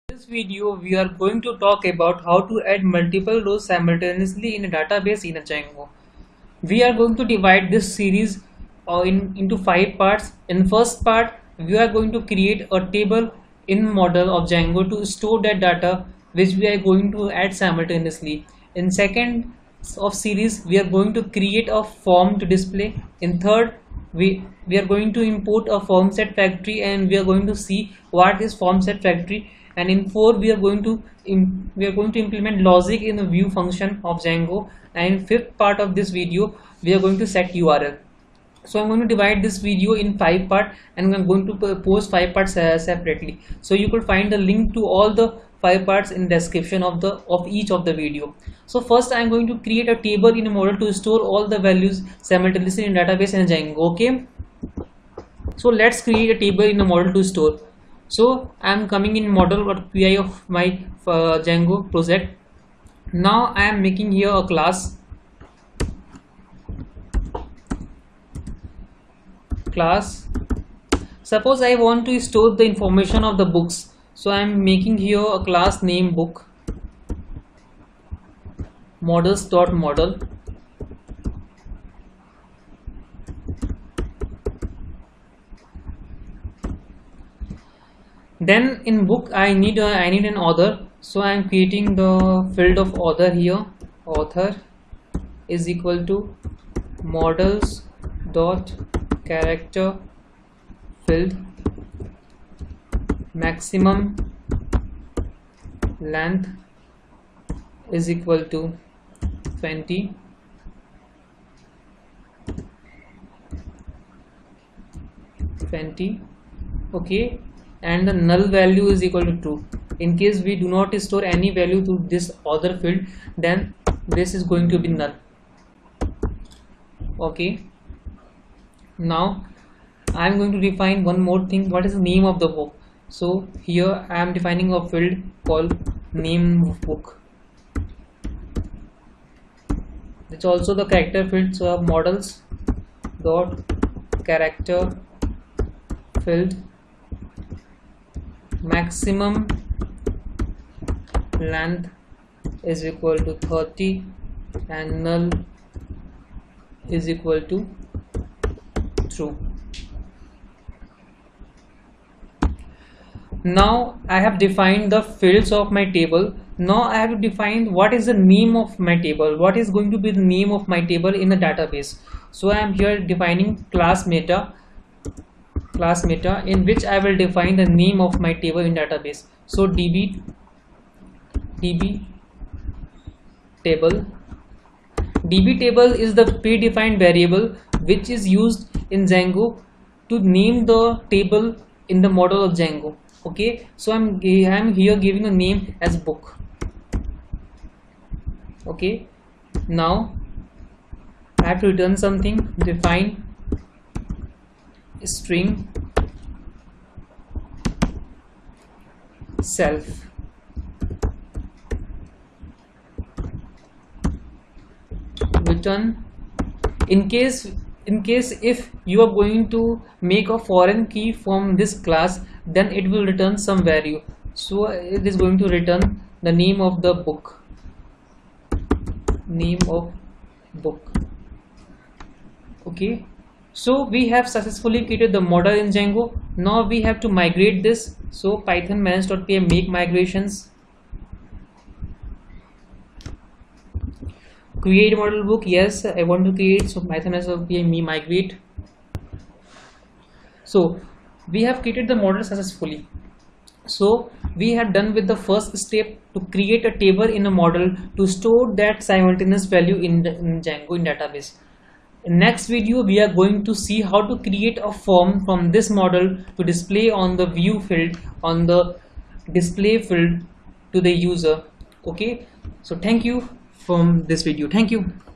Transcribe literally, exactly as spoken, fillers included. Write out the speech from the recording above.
In this video, we are going to talk about how to add multiple rows simultaneously in a database in a Django. We are going to divide this series uh, in, into five parts. In first part, we are going to create a table in model of Django to store that data which we are going to add simultaneously. In second of series, we are going to create a form to display. In third, we we are going to import a form set factory and we are going to see what is form set factory. And in four, we are going to we are going to implement logic in the view function of Django. And in fifth part of this video, we are going to set U R L. So I'm going to divide this video in five parts and I'm going to post five parts uh, separately. So you could find the link to all the five parts in description of the of each of the video. So first I'm going to create a table in a model to store all the values simultaneously in database in Django. Okay. So let's create a table in a model to store. So I'm coming in model.py of my uh, Django project. Now I am making here a class. Class. Suppose I want to store the information of the books. So I am making here a class name book. Models.model. Then in book I need a, I need an author. So I am creating the field of author here. Author is equal to models dot character field, maximum length is equal to twenty, twenty. Okay, and the null value is equal to true. In case we do not store any value to this author field, then this is going to be null. Okay, now I am going to define one more thing. What is the name of the book? So here I am defining a field called name book. It's also the character field. So models dot character field, maximum length is equal to thirty and null is equal to true. Now I have defined the fields of my table. Now I have to define what is the name of my table. What is going to be the name of my table in the database. So I am here defining class meta. Class meta in which I will define the name of my table in database. So db db table. Db table is the predefined variable which is used in Django to name the table in the model of Django. Okay, so I'm I'm here giving a name as book. Okay, now I have to return something. Define string self. Return in case in case if you are going to make a foreign key from this class, then it will return some value. So it is going to return the name of the book. Name of book. Okay, so we have successfully created the model in Django. Now we have to migrate this. So python manage.py make migrations. Create model book. Yes, I want to create. So python manage.py me migrate. So we have created the model successfully. So we have done with the first step to create a table in a model to store that simultaneous value in, the, in Django in database. In next video we are going to see how to create a form from this model to display on the view field, on the display field to the user. Okay, so thank you from this video. Thank you.